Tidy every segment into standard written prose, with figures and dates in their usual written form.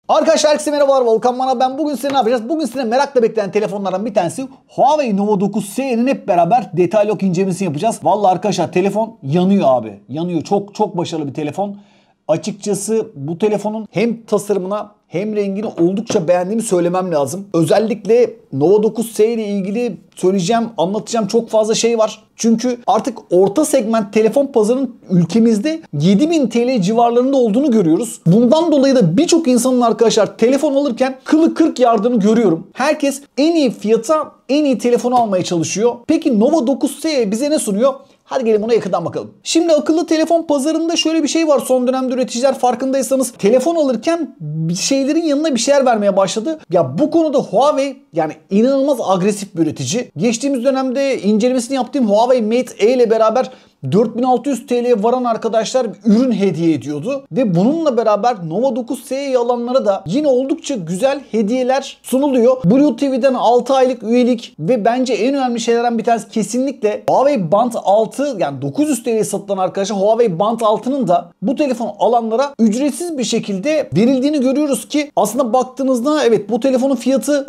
Arkadaşlar herkese merhabalar, Volkan bana ben. Bugün size ne yapacağız? Bugün size merakla beklenen telefonlardan bir tanesi Huawei Nova 9S'nin hep beraber detaylı incelemesini yapacağız. Vallahi arkadaşlar telefon yanıyor abi. Yanıyor. Çok başarılı bir telefon. Açıkçası bu telefonun hem tasarımına hem rengini oldukça beğendiğimi söylemem lazım. Özellikle Nova 9S ile ilgili söyleyeceğim, anlatacağım çok fazla şey var. Çünkü artık orta segment telefon pazarının ülkemizde 7000 TL civarlarında olduğunu görüyoruz. Bundan dolayı da birçok insanın arkadaşlar telefon alırken kılı kırk yardığını görüyorum. Herkes en iyi fiyata en iyi telefonu almaya çalışıyor. Peki Nova 9S bize ne sunuyor? Hadi gelin buna yakından bakalım. Şimdi akıllı telefon pazarında şöyle bir şey var. Son dönemde üreticiler farkındaysanız telefon alırken bir şeylerin yanına bir şeyler vermeye başladı. Ya bu konuda Huawei yani inanılmaz agresif bir üretici. Geçtiğimiz dönemde incelemesini yaptığım Huawei Mate E ile beraber 4600 TL'ye varan arkadaşlar ürün hediye ediyordu. Ve bununla beraber Nova 9S'yi alanlara da yine oldukça güzel hediyeler sunuluyor. Blue TV'den 6 aylık üyelik ve bence en önemli şeylerden bir tanesi kesinlikle Huawei Band 6 yani 900 TL'ye satılan arkadaşlar Huawei Band 6'nın da bu telefon alanlara ücretsiz bir şekilde verildiğini görüyoruz ki aslında baktığınızda evet bu telefonun fiyatı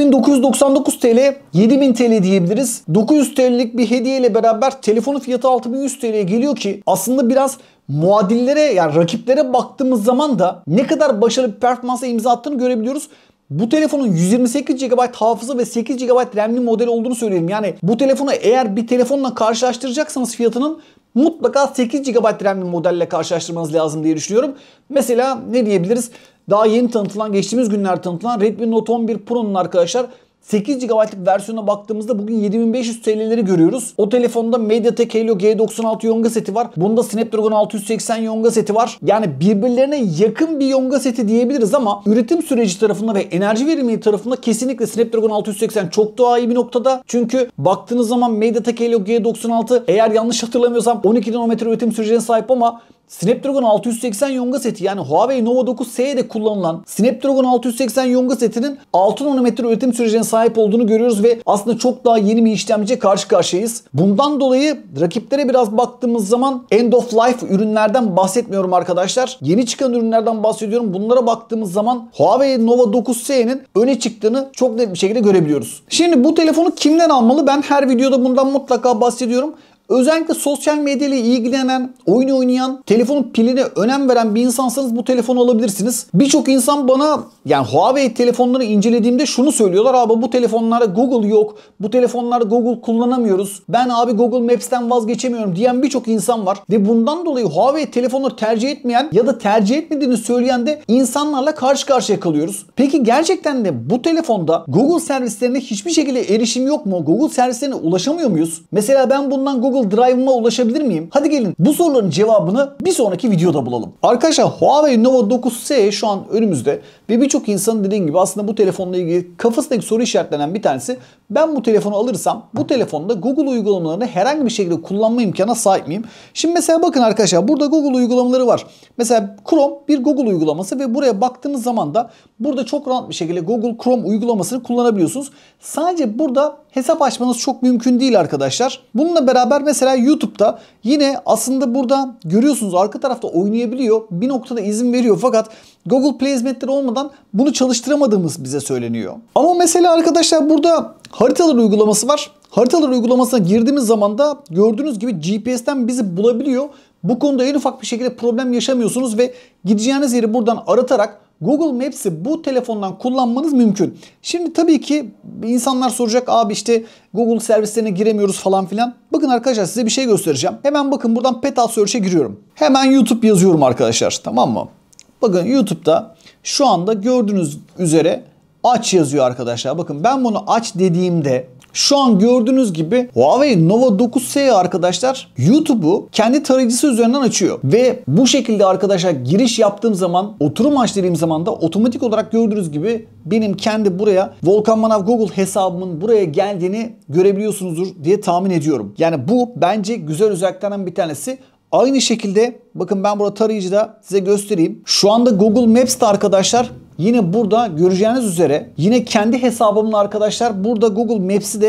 6999 TL, 7000 TL diyebiliriz. 900 TL'lik bir hediye ile beraber telefonun fiyatı 6100 TL'ye geliyor ki aslında biraz muadillere yani rakiplere baktığımız zaman da ne kadar başarılı bir performansa imza attığını görebiliyoruz. Bu telefonun 128 GB hafıza ve 8 GB RAM'li model olduğunu söyleyelim. Yani bu telefonu eğer bir telefonla karşılaştıracaksanız fiyatının mutlaka 8 GB RAM'li modelle karşılaştırmanız lazım diye düşünüyorum. Mesela ne diyebiliriz? Daha yeni tanıtılan, geçtiğimiz günler tanıtılan Redmi Note 11 Pro'nun arkadaşlar 8 GB'lık versiyona baktığımızda bugün 7500 TL'leri görüyoruz. O telefonda MediaTek Helio G96 Yonga seti var. Bunda Snapdragon 680 Yonga seti var. Yani birbirlerine yakın bir Yonga seti diyebiliriz ama üretim süreci tarafında ve enerji verimliliği tarafında kesinlikle Snapdragon 680 çok daha iyi bir noktada. Çünkü baktığınız zaman MediaTek Helio G96 eğer yanlış hatırlamıyorsam 12 nanometre üretim sürecine sahip ama Snapdragon 680 Yonga seti yani Huawei Nova 9S'de kullanılan Snapdragon 680 Yonga setinin 6 nanometre üretim sürecine sahip olduğunu görüyoruz ve aslında çok daha yeni bir işlemciye karşı karşıyayız. Bundan dolayı rakiplere biraz baktığımız zaman end of life ürünlerden bahsetmiyorum arkadaşlar. Yeni çıkan ürünlerden bahsediyorum. Bunlara baktığımız zaman Huawei Nova 9S'nin öne çıktığını çok net bir şekilde görebiliyoruz. Şimdi bu telefonu kimden almalı? Ben her videoda bundan mutlaka bahsediyorum. Özellikle sosyal medya ile ilgilenen, oyun oynayan, telefonun piline önem veren bir insansanız bu telefonu alabilirsiniz. Birçok insan bana yani Huawei telefonları incelediğimde şunu söylüyorlar. Abi bu telefonlarda Google yok. Bu telefonlarda Google kullanamıyoruz. Ben abi Google Maps'ten vazgeçemiyorum diyen birçok insan var. Ve bundan dolayı Huawei telefonları tercih etmeyen ya da tercih etmediğini söyleyen de insanlarla karşı karşıya kalıyoruz. Peki gerçekten de bu telefonda Google servislerine hiçbir şekilde erişim yok mu? Google servislerine ulaşamıyor muyuz? Mesela ben bundan Google Drive'ıma ulaşabilir miyim? Hadi gelin bu soruların cevabını bir sonraki videoda bulalım. Arkadaşlar Huawei Nova 9S şu an önümüzde ve birçok insanın dediğim gibi aslında bu telefonla ilgili kafasındaki soru işaretlenen bir tanesi ben bu telefonu alırsam bu telefonda Google uygulamalarını herhangi bir şekilde kullanma imkanına sahip miyim? Şimdi mesela bakın arkadaşlar burada Google uygulamaları var. Mesela Chrome bir Google uygulaması ve buraya baktığınız zaman da burada çok rahat bir şekilde Google Chrome uygulamasını kullanabiliyorsunuz. Sadece burada hesap açmanız çok mümkün değil arkadaşlar. Bununla beraber mesela YouTube'da yine aslında burada görüyorsunuz arka tarafta oynayabiliyor. Bir noktada izin veriyor fakat Google Play hizmetleri olmadan bunu çalıştıramadığımız bize söyleniyor. Ama mesela arkadaşlar burada haritalar uygulaması var. Haritalar uygulamasına girdiğimiz zaman da gördüğünüz gibi GPS'ten bizi bulabiliyor. Bu konuda en ufak bir şekilde problem yaşamıyorsunuz ve gideceğiniz yeri buradan aratarak Google Maps'i bu telefondan kullanmanız mümkün. Şimdi tabii ki insanlar soracak abi işte Google servislerine giremiyoruz falan filan. Bakın arkadaşlar size bir şey göstereceğim. Hemen bakın buradan Peta Search'e giriyorum. Hemen YouTube yazıyorum arkadaşlar, tamam mı? Bakın YouTube'da şu anda gördüğünüz üzere aç yazıyor arkadaşlar. Bakın ben bunu aç dediğimde şu an gördüğünüz gibi Huawei Nova 9S arkadaşlar YouTube'u kendi tarayıcısı üzerinden açıyor. Ve bu şekilde arkadaşlar giriş yaptığım zaman, oturum aç dediğim zaman da otomatik olarak gördüğünüz gibi benim kendi buraya Volkan Manav Google hesabımın buraya geldiğini görebiliyorsunuzdur diye tahmin ediyorum. Yani bu bence güzel özelliklerden bir tanesi. Aynı şekilde bakın ben burada tarayıcıda size göstereyim. Şu anda Google Maps'te arkadaşlar yine burada göreceğiniz üzere yine kendi hesabımla arkadaşlar burada Google Maps'i de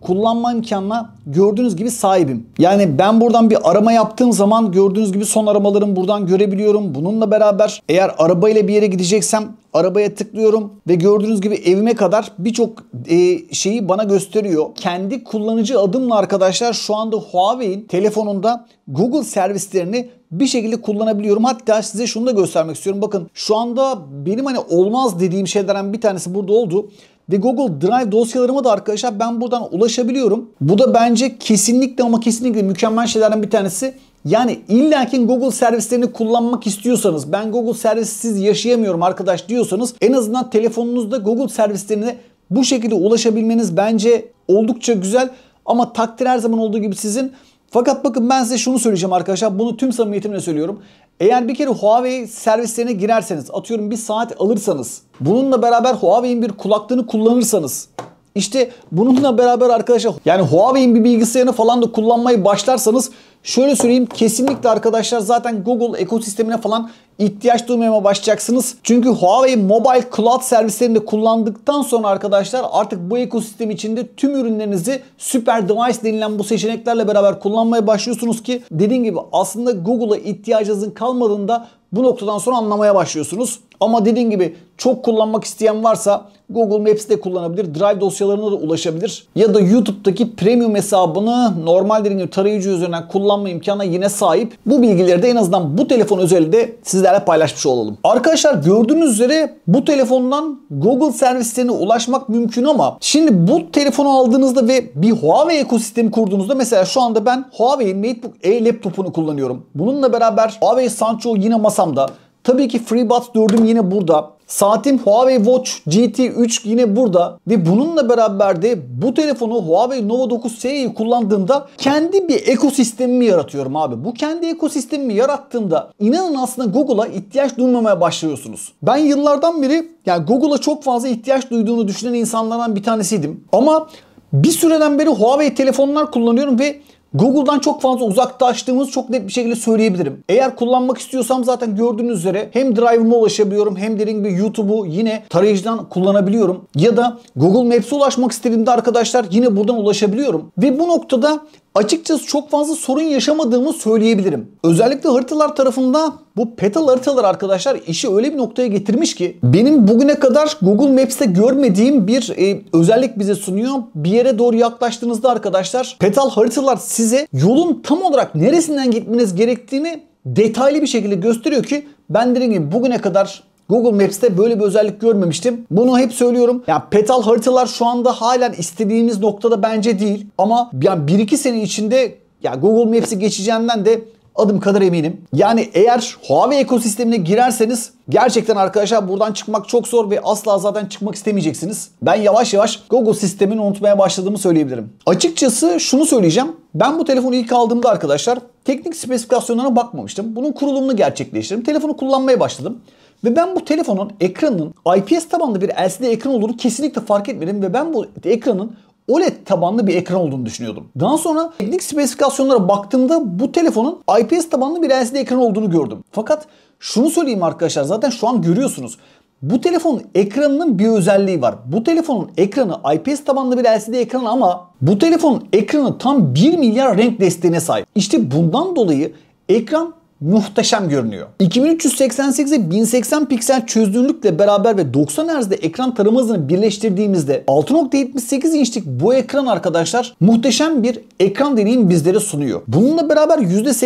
kullanma imkanına gördüğünüz gibi sahibim. Yani ben buradan bir arama yaptığım zaman gördüğünüz gibi son aramalarımı buradan görebiliyorum. Bununla beraber eğer arabayla bir yere gideceksem arabaya tıklıyorum ve gördüğünüz gibi evime kadar birçok şeyi bana gösteriyor. Kendi kullanıcı adımla arkadaşlar şu anda Huawei'in telefonunda Google servislerini bir şekilde kullanabiliyorum. Hatta size şunu da göstermek istiyorum. Bakın şu anda benim hani olmaz dediğim şeylerden bir tanesi burada oldu. Ve Google Drive dosyalarıma da arkadaşlar ben buradan ulaşabiliyorum. Bu da bence kesinlikle ama kesinlikle mükemmel şeylerden bir tanesi. Yani illaki Google servislerini kullanmak istiyorsanız, ben Google servissiz yaşayamıyorum arkadaş diyorsanız, en azından telefonunuzda Google servislerine bu şekilde ulaşabilmeniz bence oldukça güzel. Ama takdir her zaman olduğu gibi sizin. Fakat bakın ben size şunu söyleyeceğim arkadaşlar. Bunu tüm samimiyetimle söylüyorum. Eğer bir kere Huawei servislerine girerseniz, atıyorum bir saat alırsanız, bununla beraber Huawei'in bir kulaklığını kullanırsanız, işte bununla beraber arkadaşlar yani Huawei'in bir bilgisayarını falan da kullanmayı başlarsanız, şöyle söyleyeyim, kesinlikle arkadaşlar zaten Google ekosistemine falan ihtiyaç duymaya başlayacaksınız. Çünkü Huawei Mobile Cloud servislerini de kullandıktan sonra arkadaşlar artık bu ekosistem içinde tüm ürünlerinizi Super Device denilen bu seçeneklerle beraber kullanmaya başlıyorsunuz ki dediğim gibi aslında Google'a ihtiyacınızın kalmadığında bu noktadan sonra anlamaya başlıyorsunuz. Ama dediğim gibi çok kullanmak isteyen varsa Google Maps'te kullanabilir. Drive dosyalarına da ulaşabilir. Ya da YouTube'daki premium hesabını normal dediğim gibi tarayıcı üzerinden kullanma imkanına yine sahip. Bu bilgileri de en azından bu telefon özelinde sizlerle paylaşmış olalım. Arkadaşlar gördüğünüz üzere bu telefondan Google servislerine ulaşmak mümkün ama şimdi bu telefonu aldığınızda ve bir Huawei ekosistemi kurduğunuzda, mesela şu anda ben Huawei'in MateBook Air laptopunu kullanıyorum. Bununla beraber Huawei Sancho yine masamda. Tabii ki FreeBuds 4'üm yine burada. Saatim Huawei Watch GT3 yine burada. Ve bununla beraber de bu telefonu Huawei Nova 9 Se'yi kullandığımda kendi bir ekosistemimi yaratıyorum abi. Bu kendi ekosistemimi yarattığımda inanın aslında Google'a ihtiyaç duymamaya başlıyorsunuz. Ben yıllardan beri yani Google'a çok fazla ihtiyaç duyduğunu düşünen insanlardan bir tanesiydim. Ama bir süreden beri Huawei telefonlar kullanıyorum ve Google'dan çok fazla uzaklaştığımızı çok net bir şekilde söyleyebilirim. Eğer kullanmak istiyorsam zaten gördüğünüz üzere hem Drive'ıma ulaşabiliyorum hem dediğim gibi YouTube'u yine tarayıcıdan kullanabiliyorum. Ya da Google Maps'e ulaşmak istediğimde arkadaşlar yine buradan ulaşabiliyorum. Ve bu noktada açıkçası çok fazla sorun yaşamadığımı söyleyebilirim. Özellikle haritalar tarafında bu Petal haritalar arkadaşlar işi öyle bir noktaya getirmiş ki benim bugüne kadar Google Maps'te görmediğim bir özellik bize sunuyor. Bir yere doğru yaklaştığınızda arkadaşlar Petal haritalar size yolun tam olarak neresinden gitmeniz gerektiğini detaylı bir şekilde gösteriyor ki ben dediğim gibi bugüne kadar Google Maps'te böyle bir özellik görmemiştim. Bunu hep söylüyorum. Yani Petal haritalar şu anda halen istediğimiz noktada bence değil. Ama yani 1-2 sene içinde ya Google Maps'i geçeceğinden de adım kadar eminim. Yani eğer Huawei ekosistemine girerseniz gerçekten arkadaşlar buradan çıkmak çok zor ve asla zaten çıkmak istemeyeceksiniz. Ben yavaş yavaş Google sistemini unutmaya başladığımı söyleyebilirim. Açıkçası şunu söyleyeceğim. Ben bu telefonu ilk aldığımda arkadaşlar teknik spesifikasyonlarına bakmamıştım. Bunun kurulumunu gerçekleştirdim. Telefonu kullanmaya başladım. Ve ben bu telefonun ekranının IPS tabanlı bir LCD ekran olduğunu kesinlikle fark etmedim ve ben bu ekranın OLED tabanlı bir ekran olduğunu düşünüyordum. Daha sonra teknik spesifikasyonlara baktığımda bu telefonun IPS tabanlı bir LCD ekran olduğunu gördüm. Fakat şunu söyleyeyim arkadaşlar, zaten şu an görüyorsunuz. Bu telefonun ekranının bir özelliği var. Bu telefonun ekranı IPS tabanlı bir LCD ekran ama bu telefonun ekranı tam 1 milyar renk desteğine sahip. İşte bundan dolayı ekran muhteşem görünüyor. 2388'e 1080 piksel çözünürlükle beraber ve 90 Hz'de ekran tarama hızını birleştirdiğimizde 6.78 inçlik bu ekran arkadaşlar muhteşem bir ekran deneyimi bizlere sunuyor. Bununla beraber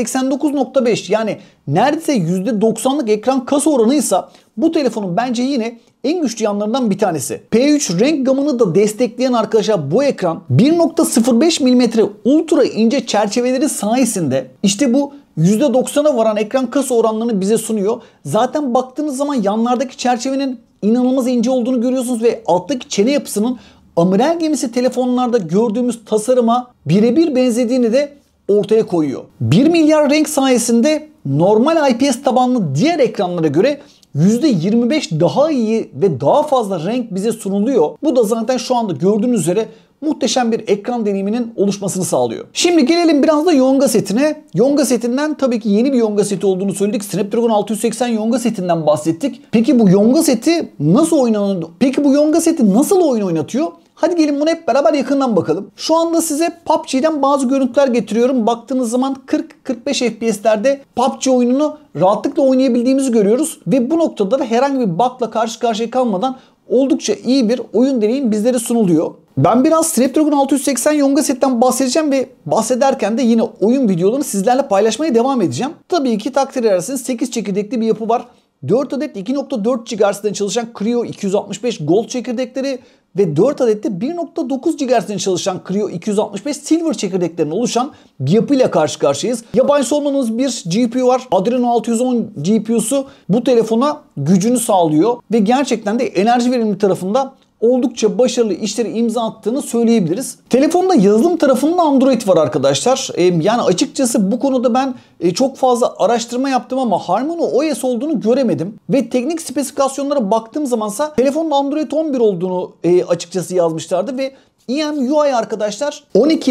%89.5 yani neredeyse %90'lık ekran kasa oranıysa bu telefonun bence yine en güçlü yanlarından bir tanesi. P3 renk gamını da destekleyen arkadaşlar bu ekran 1.05 mm ultra ince çerçeveleri sayesinde işte bu %90'a varan ekran kasa oranlarını bize sunuyor. Zaten baktığınız zaman yanlardaki çerçevenin inanılmaz ince olduğunu görüyorsunuz ve alttaki çene yapısının amiral gemisi telefonlarda gördüğümüz tasarıma birebir benzediğini de ortaya koyuyor. 1 milyar renk sayesinde normal IPS tabanlı diğer ekranlara göre %25 daha iyi ve daha fazla renk bize sunuluyor. Bu da zaten şu anda gördüğünüz üzere muhteşem bir ekran deneyiminin oluşmasını sağlıyor. Şimdi gelelim biraz da Yonga setine. Yonga setinden tabii ki yeni bir Yonga seti olduğunu söyledik. Snapdragon 680 Yonga setinden bahsettik. Peki bu Yonga seti nasıl oyun oynatıyor? Hadi gelin bunu hep beraber yakından bakalım. Şu anda size PUBG'den bazı görüntüler getiriyorum. Baktığınız zaman 40-45 FPS'lerde PUBG oyununu rahatlıkla oynayabildiğimizi görüyoruz. Ve bu noktada da herhangi bir bug'la karşı karşıya kalmadan oldukça iyi bir oyun deneyim bizlere sunuluyor. Ben biraz Snapdragon 680 Yonga setten bahsedeceğim ve bahsederken de yine oyun videolarını sizlerle paylaşmaya devam edeceğim. Tabii ki takdir edersiniz 8 çekirdekli bir yapı var. 4 adet 2.4 GHz'den çalışan Creo 265 Gold çekirdekleri ve 4 adet de 1.9 GHz'den çalışan Creo 265 Silver çekirdeklerinin oluşan bir yapıyla karşı karşıyayız. Yabancı olmadığımız bir GPU var. Adreno 610 GPU'su bu telefona gücünü sağlıyor ve gerçekten de enerji verimli tarafında oldukça başarılı işleri imza attığını söyleyebiliriz. Telefonda yazılım tarafında Android var arkadaşlar. Yani açıkçası bu konuda ben çok fazla araştırma yaptım ama HarmonyOS olduğunu göremedim. Ve teknik spesifikasyonlara baktığım zamansa telefonda Android 11 olduğunu açıkçası yazmışlardı ve EMUI arkadaşlar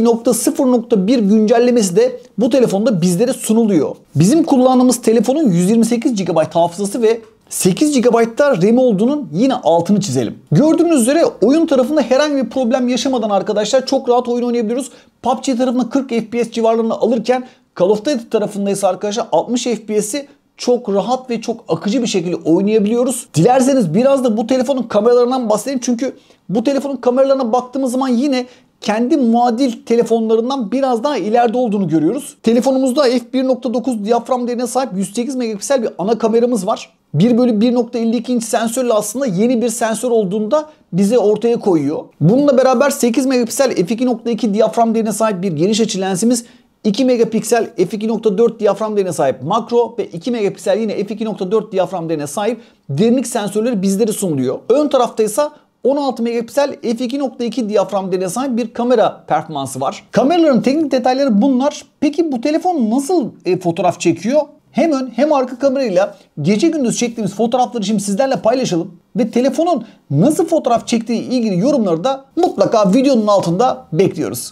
12.0.1 güncellemesi de bu telefonda bizlere sunuluyor. Bizim kullandığımız telefonun 128 GB hafızası ve 8 GB'da RAM olduğunun yine altını çizelim. Gördüğünüz üzere oyun tarafında herhangi bir problem yaşamadan arkadaşlar çok rahat oyun oynayabiliyoruz. PUBG tarafında 40 FPS civarlarını alırken Call of Duty tarafında ise arkadaşlar 60 FPS'i çok rahat ve çok akıcı bir şekilde oynayabiliyoruz. Dilerseniz biraz da bu telefonun kameralarından bahsedeyim. Çünkü bu telefonun kameralarına baktığımız zaman yine kendi muadil telefonlarından biraz daha ileride olduğunu görüyoruz. Telefonumuzda f1.9 diyafram değerine sahip 108 megapiksel bir ana kameramız var. 1/1.52 inç sensörle aslında yeni bir sensör olduğunda bize ortaya koyuyor. Bununla beraber 8 megapiksel f2.2 diyafram değerine sahip bir geniş açı lensimiz, 2 megapiksel f2.4 diyafram değerine sahip makro ve 2 megapiksel yine f2.4 diyafram değerine sahip derinlik sensörleri bizlere sunuluyor. Ön tarafta ise 16 megapiksel f2.2 diyafram değerine sahip bir kamera performansı var. Kameraların teknik detayları bunlar. Peki bu telefon nasıl fotoğraf çekiyor? Hem ön hem arka kamerayla gece gündüz çektiğimiz fotoğrafları şimdi sizlerle paylaşalım. Ve telefonun nasıl fotoğraf çektiği ilgili yorumları da mutlaka videonun altında bekliyoruz.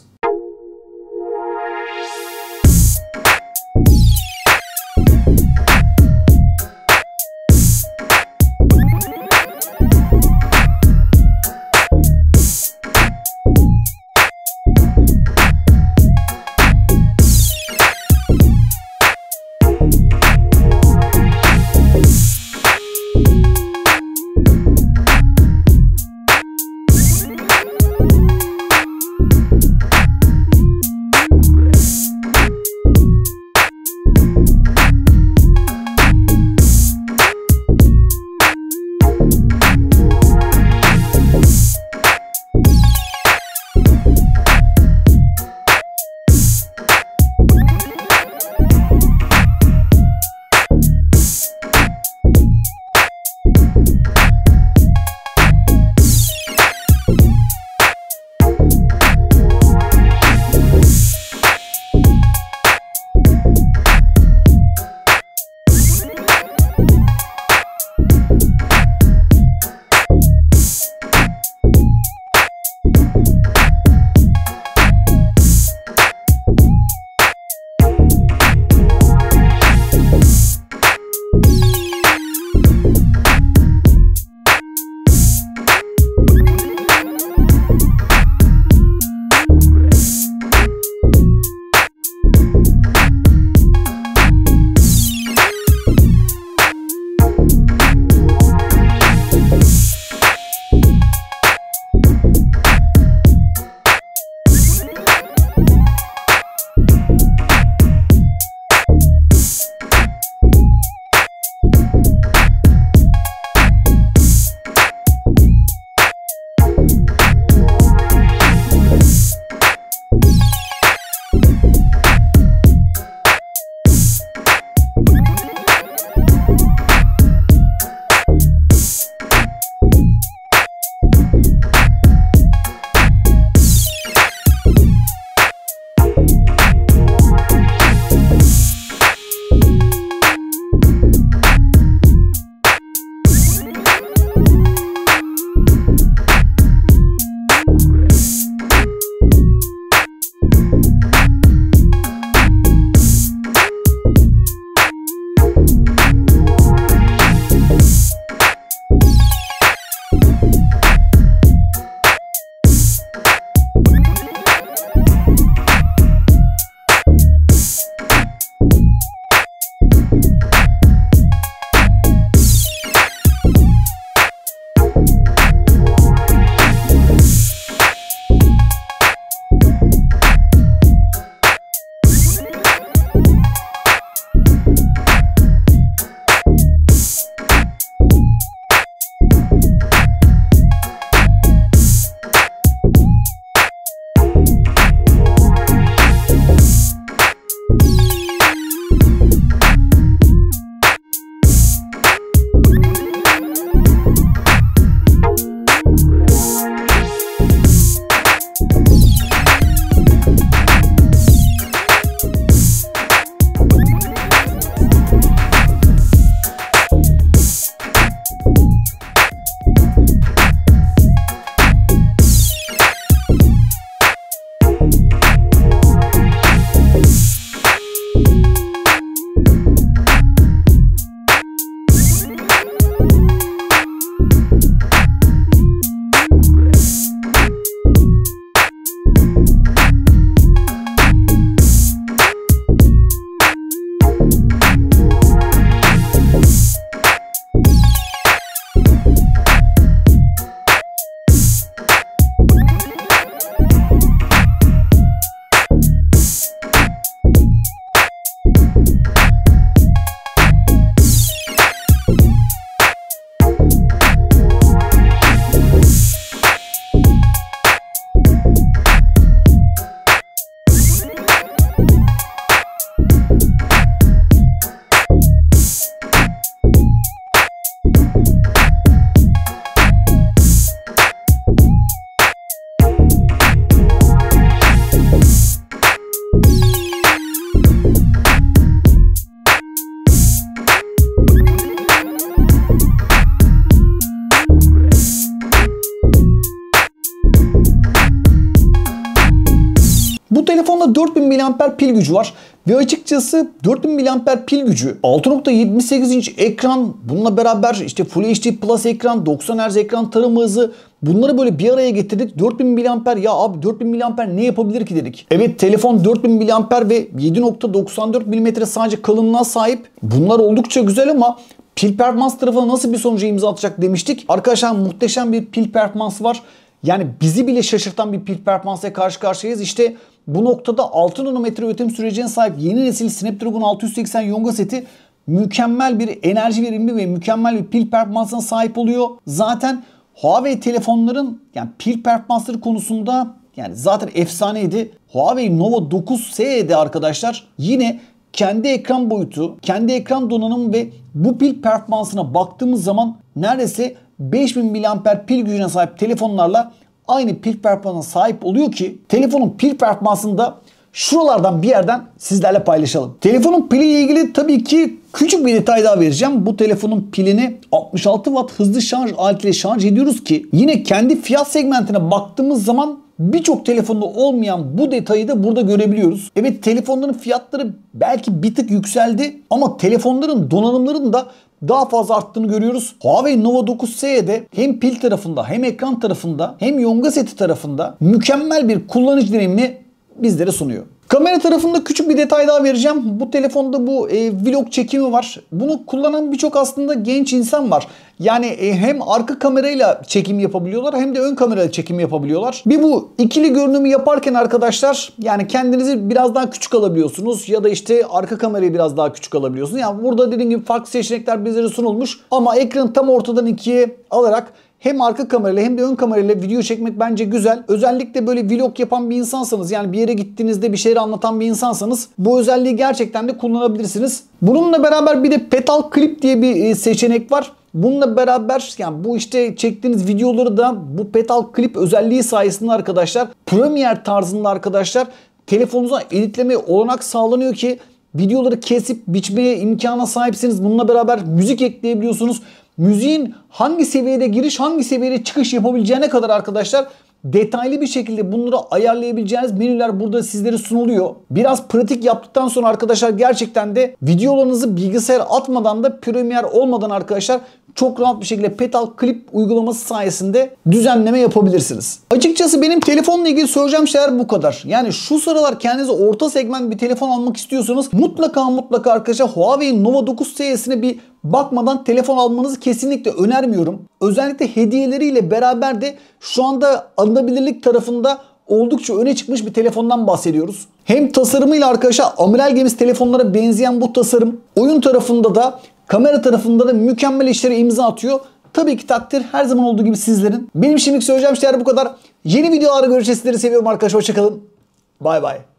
telefonda 4000 mAh pil gücü var. Ve açıkçası 4000 mAh pil gücü, 6.78 inç ekran, bununla beraber işte Full HD Plus ekran, 90 Hz ekran tarama hızı, bunları böyle bir araya getirdik. 4000 mAh, ya abi 4000 mAh ne yapabilir ki dedik. Evet, telefon 4000 mAh ve 7.94 mm sadece kalınlığa sahip. Bunlar oldukça güzel ama pil performans tarafına nasıl bir sonuca imza atacak demiştik. Arkadaşlar muhteşem bir pil performansı var. Yani bizi bile şaşırtan bir pil performansla karşı karşıyayız. İşte bu noktada 6 nanometre üretim sürecine sahip yeni nesil Snapdragon 680 Yonga seti mükemmel bir enerji verimli ve mükemmel bir pil performansına sahip oluyor. Zaten Huawei telefonların yani pil performansları konusunda yani zaten efsaneydi. Huawei Nova 9S'de arkadaşlar yine kendi ekran boyutu, kendi ekran donanımı ve bu pil performansına baktığımız zaman neredeyse 5000 mAh pil gücüne sahip telefonlarla aynı pil performansına sahip oluyor ki telefonun pil performansını da şuralardan bir yerden sizlerle paylaşalım. Telefonun piliyle ilgili tabii ki küçük bir detay daha vereceğim. Bu telefonun pilini 66 Watt hızlı şarj aletiyle şarj ediyoruz ki yine kendi fiyat segmentine baktığımız zaman birçok telefonda olmayan bu detayı da burada görebiliyoruz. Evet, telefonların fiyatları belki bir tık yükseldi ama telefonların donanımlarının da daha fazla arttığını görüyoruz. Huawei Nova 9S'de hem pil tarafında hem ekran tarafında hem Yonga seti tarafında mükemmel bir kullanıcı deneyimini bizlere sunuyor. Kamera tarafında küçük bir detay daha vereceğim. Bu telefonda bu vlog çekimi var. Bunu kullanan birçok aslında genç insan var. Yani hem arka kamerayla çekim yapabiliyorlar hem de ön kamerayla çekim yapabiliyorlar. Bir bu ikili görünümü yaparken arkadaşlar yani kendinizi biraz daha küçük alabiliyorsunuz ya da işte arka kamerayı biraz daha küçük alabiliyorsunuz. Yani burada dediğim gibi farklı seçenekler bizlere sunulmuş ama ekranı tam ortadan ikiye alarak hem arka kamerayla hem de ön kamerayla video çekmek bence güzel. Özellikle böyle vlog yapan bir insansanız yani bir yere gittiğinizde bir şeyleri anlatan bir insansanız bu özelliği gerçekten de kullanabilirsiniz. Bununla beraber bir de Petal Clip diye bir seçenek var. Bununla beraber yani bu işte çektiğiniz videoları da bu Petal Clip özelliği sayesinde arkadaşlar Premiere tarzında arkadaşlar telefonunuza editlemeye olanak sağlanıyor ki videoları kesip biçmeye imkana sahipsiniz. Bununla beraber müzik ekleyebiliyorsunuz. Müziğin hangi seviyede giriş, hangi seviyede çıkış yapabileceğine kadar arkadaşlar detaylı bir şekilde bunları ayarlayabileceğiniz menüler burada sizlere sunuluyor. Biraz pratik yaptıktan sonra arkadaşlar gerçekten de videolarınızı bilgisayara atmadan da Premiere olmadan arkadaşlar çok rahat bir şekilde Petal Clip uygulaması sayesinde düzenleme yapabilirsiniz. Açıkçası benim telefonla ilgili söyleyeceğim şeyler bu kadar. Yani şu sıralar kendinize orta segment bir telefon almak istiyorsanız mutlaka arkadaşlar Huawei Nova 9 serisine bir bakmadan telefon almanızı kesinlikle önermiyorum. Özellikle hediyeleriyle beraber de şu anda alınabilirlik tarafında oldukça öne çıkmış bir telefondan bahsediyoruz. Hem tasarımıyla arkadaşlar amiral gemisi telefonlara benzeyen bu tasarım oyun tarafında da kamera tarafında da mükemmel işlere imza atıyor. Tabii ki takdir her zaman olduğu gibi sizlerin. Benim şimdilik söyleyeceğim şeyler bu kadar. Yeni videolarda görüşeceğiz. Sizleri seviyorum arkadaşlar. Hoşçakalın. Bay bay.